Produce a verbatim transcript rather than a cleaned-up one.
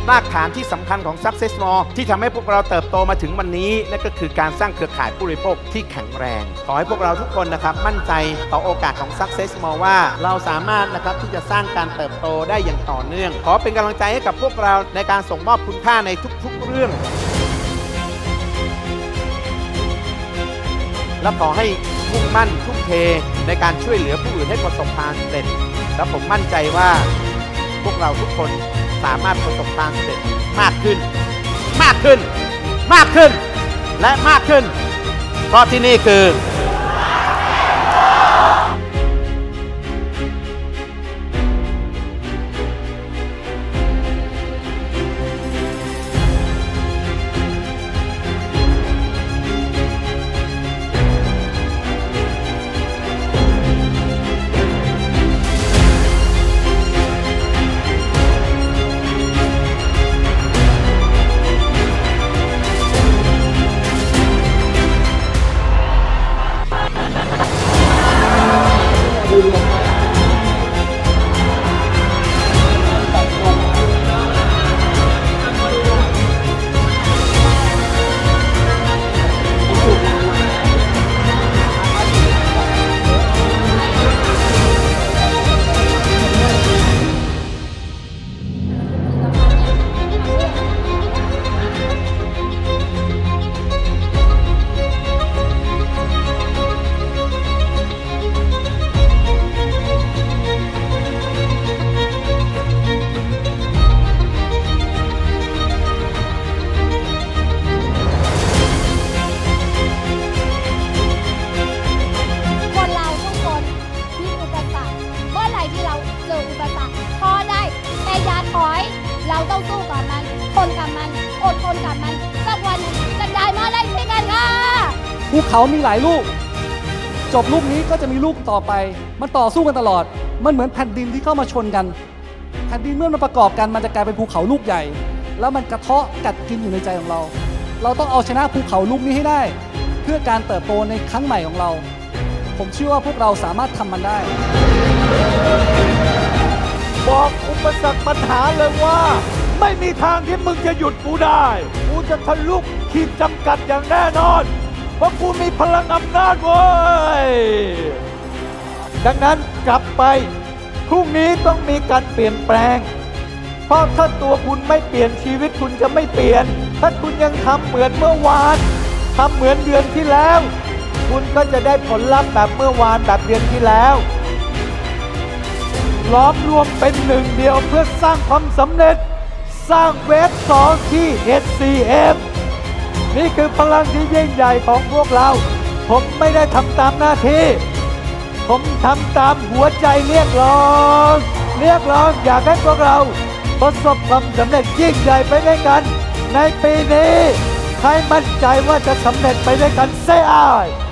รากฐานที่สำคัญของ Success Mall ที่ทำให้พวกเราเติบโตมาถึงวันนี้นั่นก็คือการสร้างเครือข่ายผู้บริโภคที่แข็งแรงขอให้พวกเราทุกคนนะครับมั่นใจต่อโอกาสของ Success Mall ว่าเราสามารถนะครับที่จะสร้างการเติบโตได้อย่างต่อเนื่องขอเป็นกำลังใจให้กับพวกเราในการส่งมอบคุณค่าในทุกๆเรื่องและขอให้มุ่งมั่นทุ่มเทในการช่วยเหลือผู้อื่นให้ประสบความสำเร็จและผมมั่นใจว่าพวกเราทุกคนสามารถประสบความสำเร็จมากขึ้นมากขึ้นมากขึ้นและมากขึ้นเพราะที่นี่คือเราต้องสู้กับมันทนกับมันอดทนกับมันสักวันหนึ่งจะได้มาได้ด้วยกันค่ะภูเขามีหลายลูกจบลูกนี้ก็จะมีลูกต่อไปมันต่อสู้กันตลอดมันเหมือนแผ่นดินที่เข้ามาชนกันแผ่นดินเมื่อมันประกอบกันมันจะกลายเป็นภูเขาลูกใหญ่แล้วมันกระเทาะกัดกินอยู่ในใจของเราเราต้องเอาชนะภูเขาลูกนี้ให้ได้เพื่อการเติบโตในครั้งใหม่ของเราผมเชื่อว่าพวกเราสามารถทำมันได้บอกอุปสรรคปัญหาเลยว่าไม่มีทางที่มึงจะหยุดกูได้กูจะทะลุขีดจำกัดอย่างแน่นอนเพราะกูมีพลังอำนาจเว้ยดังนั้นกลับไปพรุ่งนี้ต้องมีการเปลี่ยนแปลงเพราะถ้าตัวคุณไม่เปลี่ยนชีวิตคุณจะไม่เปลี่ยนถ้าคุณยังทำเหมือนเมื่อวานทำเหมือนเดือนที่แล้วคุณก็จะได้ผลลัพธ์แบบเมื่อวานแบบเดือนที่แล้วล้อมรวมเป็นหนึ่งเดียวเพื่อสร้างความสำเร็จสร้างเวฟสองที่ เอส ซี เอ็ม นี่คือพลังที่ยิ่งใหญ่ของพวกเราผมไม่ได้ทำตามหน้าที่ผมทำตามหัวใจเรียกร้องเรียกร้องอยากให้พวกเราประสบความสำเร็จยิ่งใหญ่ไปด้วยกันในปีนี้ใครมั่นใจว่าจะสำเร็จไปด้วยกันเสียอ้าย